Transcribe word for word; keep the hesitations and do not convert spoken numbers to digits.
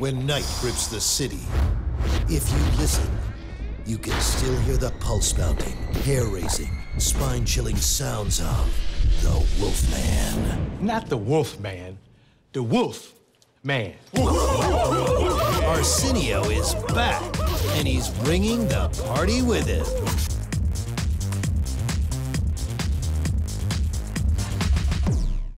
when night grips the city. If you listen, you can still hear the pulse-pounding, hair-raising, spine-chilling sounds of the Wolfman. Not the Wolfman, the Wolf Man. Arsenio is back, and he's bringing the party with him.